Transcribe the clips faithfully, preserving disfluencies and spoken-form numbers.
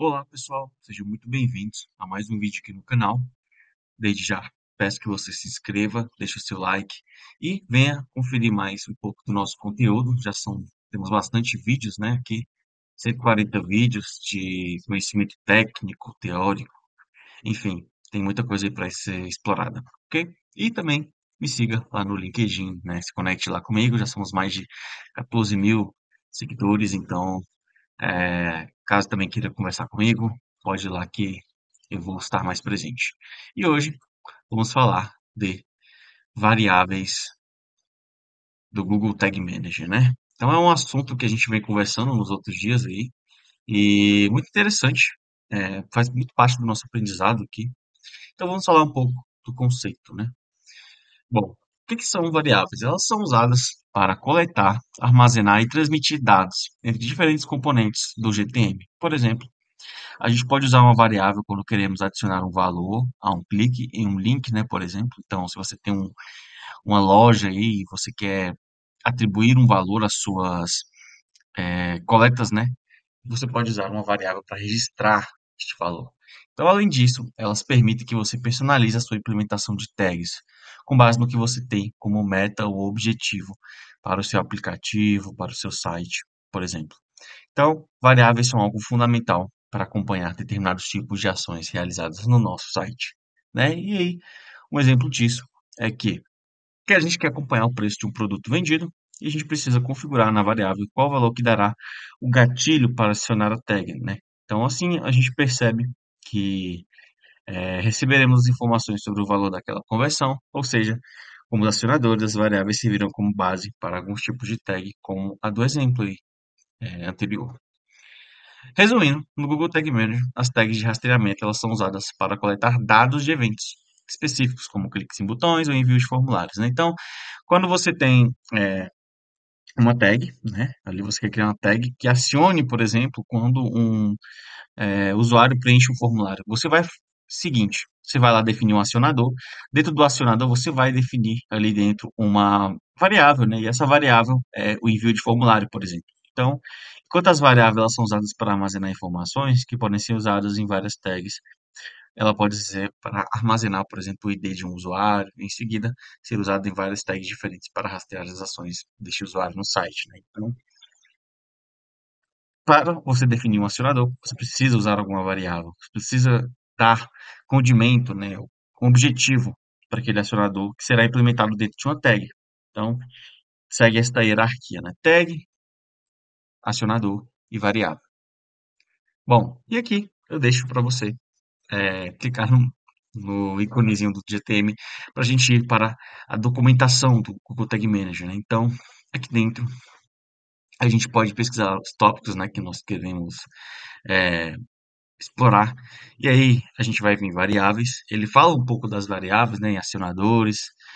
Olá, pessoal, sejam muito bem-vindos a mais um vídeo aqui no canal. Desde já, peço que você se inscreva, deixe o seu like e venha conferir mais um pouco do nosso conteúdo. Já são, temos bastante vídeos, né, aqui, cento e quarenta vídeos de conhecimento técnico, teórico, enfim, tem muita coisa aí para ser explorada, ok? E também me siga lá no LinkedIn, né, se conecte lá comigo, já somos mais de quatorze mil seguidores, então é, caso também queira conversar comigo, pode ir lá que eu vou estar mais presente. E hoje vamos falar de variáveis do Google Tag Manager, né? Então é um assunto que a gente vem conversando nos outros dias aí e muito interessante. É, faz muito parte do nosso aprendizado aqui. Então vamos falar um pouco do conceito, né? Bom, o que que são variáveis? Elas são usadas para coletar, armazenar e transmitir dados entre diferentes componentes do G T M. Por exemplo, a gente pode usar uma variável quando queremos adicionar um valor a um clique em um link, né, por exemplo. Então, se você tem um- uma loja aí e você quer atribuir um valor às suas eh, coletas, né, você pode usar uma variável para registrar este valor. Então, além disso, elas permitem que você personalize a sua implementação de tags com base no que você tem como meta ou objetivo para o seu aplicativo, para o seu site, por exemplo. Então, variáveis são algo fundamental para acompanhar determinados tipos de ações realizadas no nosso site, né? E aí, um exemplo disso é que, que a gente quer acompanhar o preço de um produto vendido e a gente precisa configurar na variável qual valor que dará o gatilho para acionar a tag, né? Então, assim, a gente percebe que eh, receberemos informações sobre o valor daquela conversão, ou seja, como os acionadores, as variáveis servirão como base para alguns tipos de tag, como a do exemplo aí, eh, anterior. Resumindo, no Google Tag Manager, as tags de rastreamento elas são usadas para coletar dados de eventos específicos, como cliques em botões ou envios de formulários, né? Então, quando você tem é, uma tag, né? Ali você quer criar uma tag que acione, por exemplo, quando um é, usuário preenche um formulário. Você vai seguinte, você vai lá definir um acionador. Dentro do acionador, você vai definir ali dentro uma variável, né? E essa variável é o envio de formulário, por exemplo. Então, enquanto as variáveis elas são usadas para armazenar informações que podem ser usadas em várias tags, ela pode ser para armazenar, por exemplo, o I D de um usuário, em seguida ser usada em várias tags diferentes para rastrear as ações deste usuário no site, né? Então, para você definir um acionador, você precisa usar alguma variável, você precisa dar condimento, né, um objetivo para aquele acionador que será implementado dentro de uma tag. Então, segue esta hierarquia, né? Tag, acionador e variável. Bom, e aqui eu deixo para você é, clicar no, no íconezinho do G T M para a gente ir para a documentação do Google Tag Manager, né? Então, aqui dentro a gente pode pesquisar os tópicos, né, que nós queremos é, explorar. E aí a gente vai vir em variáveis. Ele fala um pouco das variáveis, né, em acionadores,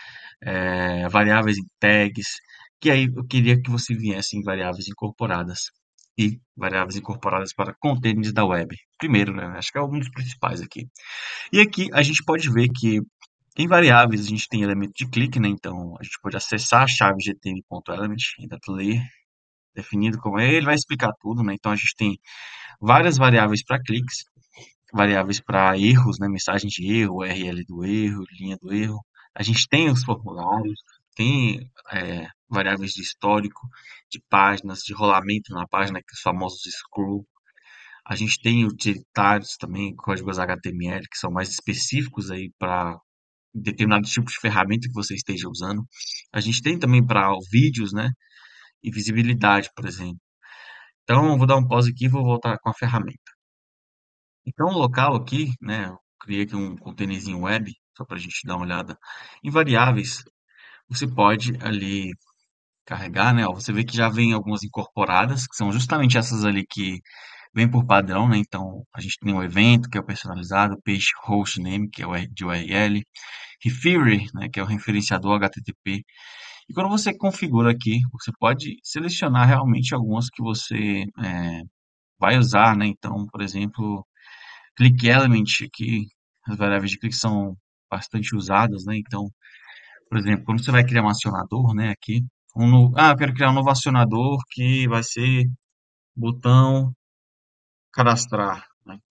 eh, variáveis em tags, que aí eu queria que você viesse em variáveis incorporadas e variáveis incorporadas para containers da web. Primeiro, né, acho que é um dos principais aqui. E aqui a gente pode ver que em variáveis a gente tem elemento de clique, né? Então a gente pode acessar a chave gtm.element, ainda ler definido como é, ele vai explicar tudo, né? Então a gente tem várias variáveis para cliques, variáveis para erros, né? Mensagem de erro, U R L do erro, linha do erro. A gente tem os formulários, tem é, variáveis de histórico, de páginas, de rolamento na página, que os famosos scroll. A gente tem utilitários também, códigos H T M L, que são mais específicos aí para determinados tipos de ferramenta que você esteja usando. A gente tem também para vídeos, né? E visibilidade, por exemplo. Então, eu vou dar um pause aqui e vou voltar com a ferramenta. Então, o local aqui, né, eu criei aqui um containerzinho web, só para a gente dar uma olhada. Em variáveis, você pode ali carregar, né, ó, você vê que já vem algumas incorporadas, que são justamente essas ali que vem por padrão, né, então a gente tem o evento, que é o personalizado, page host name, que é o de U R L, referrer, né, que é o referenciador H T T P. E quando você configura aqui, você pode selecionar realmente algumas que você é, vai usar, né, então, por exemplo, click element aqui, as variáveis de clique são bastante usadas, né? Então, por exemplo, quando você vai criar um acionador, né, aqui, um no- ah, eu quero criar um novo acionador que vai ser botão cadastrar, né?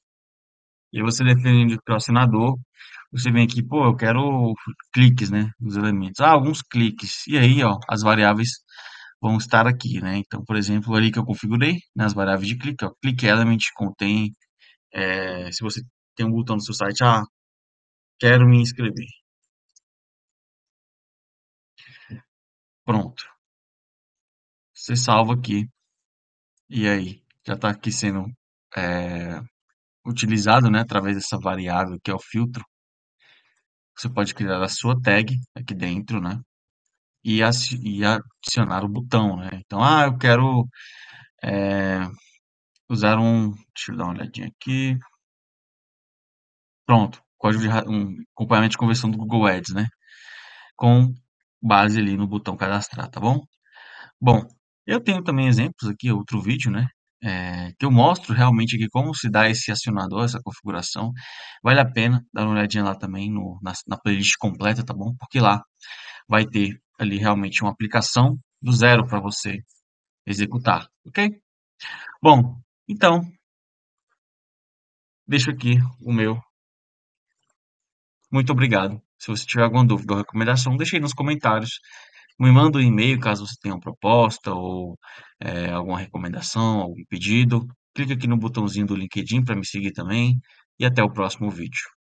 E aí você define o assinador, você vem aqui, pô, eu quero cliques, né, os elementos. Ah, alguns cliques. E aí, ó, as variáveis vão estar aqui, né? Então, por exemplo, ali que eu configurei, nas variáveis de clique, ó, click element contém, é, se você tem um botão no seu site, ah, quero me inscrever. Pronto. Você salva aqui. E aí, já está aqui sendo é, utilizado, né, através dessa variável que é o filtro. Você pode criar a sua tag aqui dentro, né? E, assi- e adicionar o botão, né? Então, ah, eu quero é, usar um. Deixa eu dar uma olhadinha aqui. Pronto. Código de ra- um acompanhamento de conversão do Google Ads, né? Com base ali no botão cadastrar, tá bom? Bom, eu tenho também exemplos aqui, outro vídeo, né? É, que eu mostro realmente aqui como se dá esse acionador, essa configuração. Vale a pena dar uma olhadinha lá também no, na, na playlist completa, tá bom? Porque lá vai ter ali realmente uma aplicação do zero para você executar, ok? Bom, então, deixo aqui o meu. Muito obrigado. Se você tiver alguma dúvida ou recomendação, deixe aí nos comentários. Me manda um e-mail caso você tenha uma proposta ou eh, alguma recomendação, algum pedido. Clique aqui no botãozinho do LinkedIn para me seguir também. E até o próximo vídeo.